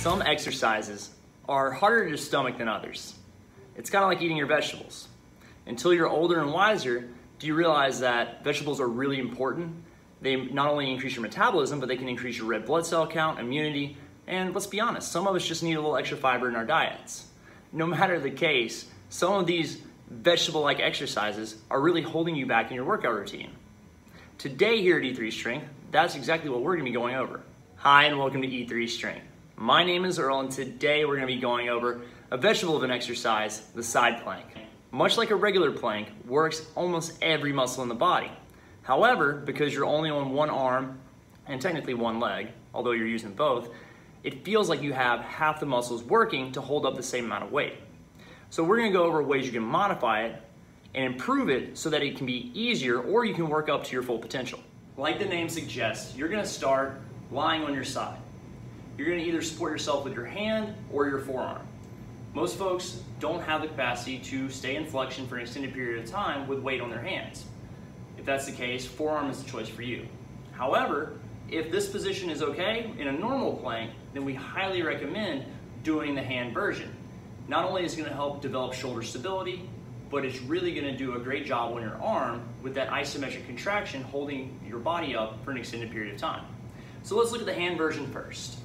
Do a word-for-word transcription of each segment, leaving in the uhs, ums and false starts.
Some exercises are harder to stomach than others. It's kind of like eating your vegetables. Until you're older and wiser, do you realize that vegetables are really important? They not only increase your metabolism, but they can increase your red blood cell count, immunity, and let's be honest, some of us just need a little extra fiber in our diets. No matter the case, some of these vegetable-like exercises are really holding you back in your workout routine. Today here at E three Strength, that's exactly what we're gonna be going over. Hi, and welcome to E three Strength. My name is Earl, and today we're gonna be going over a vegetable of an exercise, the side plank. Much like a regular plank, works almost every muscle in the body. However, because you're only on one arm, and technically one leg, although you're using both, it feels like you have half the muscles working to hold up the same amount of weight. So we're gonna go over ways you can modify it and improve it so that it can be easier, or you can work up to your full potential. Like the name suggests, you're gonna start lying on your side. You're gonna either support yourself with your hand or your forearm. Most folks don't have the capacity to stay in flexion for an extended period of time with weight on their hands. If that's the case, forearm is the choice for you. However, if this position is okay in a normal plank, then we highly recommend doing the hand version. Not only is it gonna help develop shoulder stability, but it's really gonna do a great job on your arm with that isometric contraction holding your body up for an extended period of time. So let's look at the hand version first.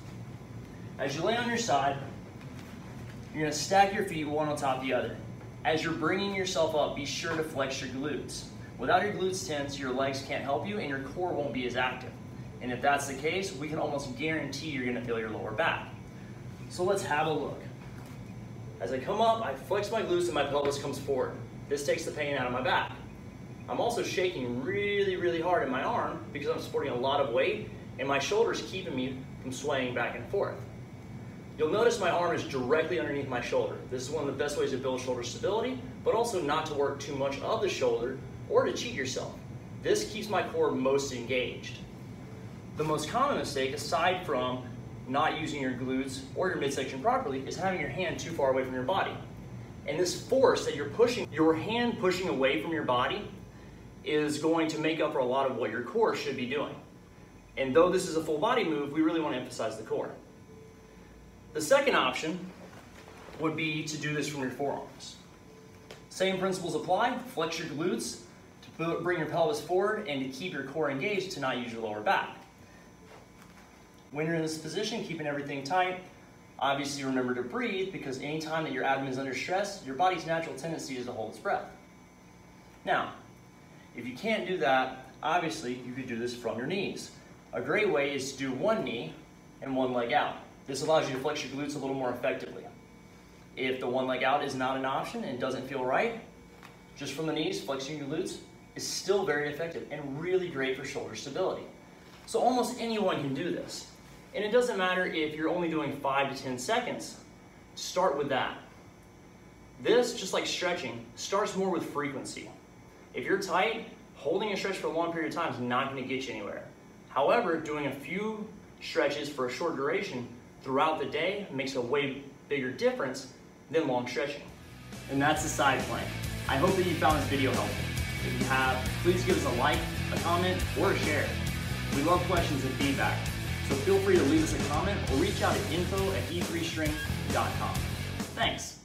As you lay on your side, you're gonna stack your feet one on top of the other. As you're bringing yourself up, be sure to flex your glutes. Without your glutes tense, your legs can't help you and your core won't be as active. And if that's the case, we can almost guarantee you're gonna feel your lower back. So let's have a look. As I come up, I flex my glutes and my pelvis comes forward. This takes the pain out of my back. I'm also shaking really, really hard in my arm because I'm supporting a lot of weight and my shoulder's keeping me from swaying back and forth. You'll notice my arm is directly underneath my shoulder. This is one of the best ways to build shoulder stability, but also not to work too much of the shoulder or to cheat yourself. This keeps my core most engaged. The most common mistake, aside from not using your glutes or your midsection properly, is having your hand too far away from your body. And this force that you're pushing, your hand pushing away from your body, is going to make up for a lot of what your core should be doing. And though this is a full body move, we really want to emphasize the core. The second option would be to do this from your forearms. Same principles apply. Flex your glutes to bring your pelvis forward and to keep your core engaged to not use your lower back. When you're in this position, keeping everything tight, obviously remember to breathe, because anytime that your abdomen is under stress, your body's natural tendency is to hold its breath. Now, if you can't do that, obviously you could do this from your knees. A great way is to do one knee and one leg out. This allows you to flex your glutes a little more effectively. If the one leg out is not an option and doesn't feel right, just from the knees, flexing your glutes is still very effective and really great for shoulder stability. So almost anyone can do this. And it doesn't matter if you're only doing five to ten seconds, start with that. This, just like stretching, starts more with frequency. If you're tight, holding a stretch for a long period of time is not gonna get you anywhere. However, doing a few stretches for a short duration throughout the day makes a way bigger difference than long stretching. And that's the side plank. I hope that you found this video helpful. If you have, please give us a like, a comment, or a share. We love questions and feedback, so feel free to leave us a comment or reach out at info at e three strength dot com. Thanks.